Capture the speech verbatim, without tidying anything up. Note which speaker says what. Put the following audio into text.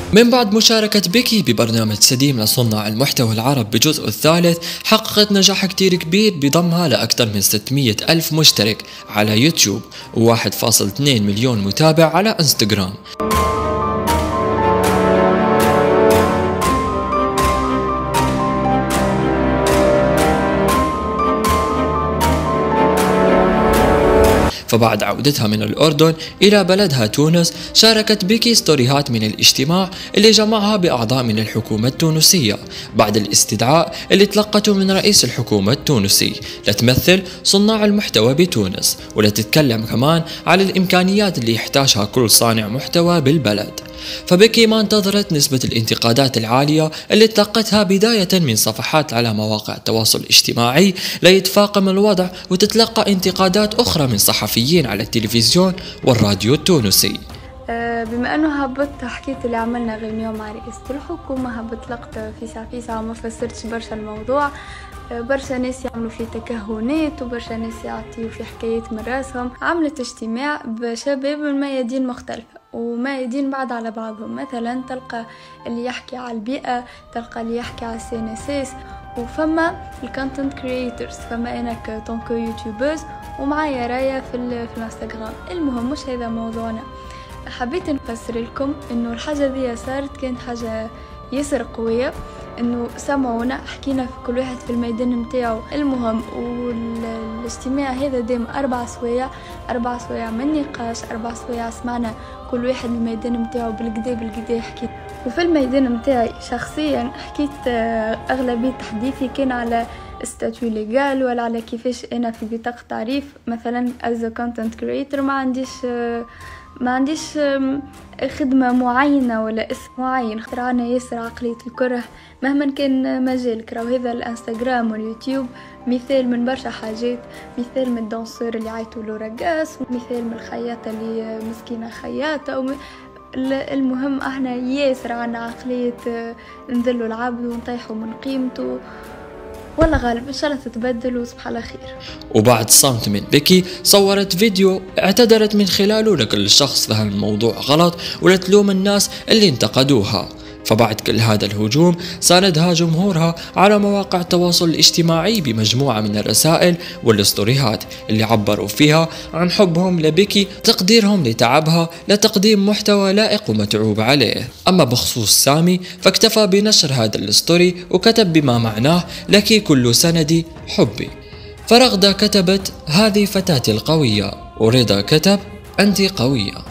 Speaker 1: من بعد مشاركة بيكي ببرنامج سديم لصناع المحتوى العرب بجزء الثالث، حققت نجاح كتير كبير بضمها لأكثر من ستمية ألف مشترك على يوتيوب وواحد فاصل اثنين مليون متابع على انستغرام. فبعد عودتها من الأردن إلى بلدها تونس، شاركت بيكي ستوريهات من الاجتماع اللي جمعها بأعضاء من الحكومة التونسية بعد الاستدعاء اللي تلقته من رئيس الحكومة التونسي لتمثل صناع المحتوى بتونس، ولتتكلم كمان على الإمكانيات اللي يحتاجها كل صانع محتوى بالبلد. فبيكي ما انتظرت نسبة الانتقادات العالية اللي تلقتها بداية من صفحات على مواقع التواصل الاجتماعي ليتفاقم الوضع وتتلقى انتقادات أخرى من صحفيين على التلفزيون والراديو التونسي.
Speaker 2: بما أنه هبطت حكيت اللي عملنا غنيوم مع رئيسة الحكومة، هبط لقطة فيسع فيسع وما فسرتش برشا الموضوع. برشا ناس يعملوا فيه تكهنات وبرشا ناس يعطيوا في حكايات من راسهم. عملت اجتماع بشباب من ميادين مختلفة وميادين بعض على بعضهم، مثلا تلقى اللي يحكي على البيئة، تلقى اللي يحكي على السي ان اس اس، وفما الكونتنت كرييترز، فما انا طونكو يوتيوبرز، ومعايا رايا في, في الانستغرام. المهم مش هذا موضوعنا، حبيت نفسر لكم انه الحاجة دي صارت كانت حاجة ياسر قوية، انه سمعونا، حكينا في كل واحد في الميدان متاعو. المهم والاجتماع هذا دام اربع سوايع، اربع سوايع من نقاش، اربع سوايع سمعنا كل واحد الميدان متاعو بالكدا بالكدا حكيت. وفي الميدان متاعي شخصيا حكيت اغلبية تحديثي كان على استاتيو ليغال ولا على كيفاش انا في بطاقة تعريف مثلا از كونتنت كرييتور ما عنديش ما عنديش خدمة معينة ولا اسم معين. اخترعنا ياسر عقلية الكره مهما كان مجالك، راهو هذا الانستغرام واليوتيوب مثال من برشا حاجات، مثال من الدانسور اللي عيطوا له رقاص، مثال من الخياطة اللي مسكينة خياطة. وم... المهم احنا ياسر عنا عقلية نذلوا العبد ونطيحوا من قيمته، والله غالب إن شاء الله تتبدل وصبح على خير.
Speaker 1: وبعد صمت من بيكي صورت فيديو اعتذرت من خلاله لكل شخص فهم الموضوع غلط ولتلوم الناس اللي انتقدوها. فبعد كل هذا الهجوم ساندها جمهورها على مواقع التواصل الاجتماعي بمجموعة من الرسائل والستوريهات اللي عبروا فيها عن حبهم لبيكي، تقديرهم لتعبها لتقديم محتوى لائق ومتعوب عليه. أما بخصوص سامي فاكتفى بنشر هذا الستوري وكتب بما معناه لك كل سندي حبي. فرغدة كتبت هذه فتاتي القوية، ورضا كتب أنت قوية.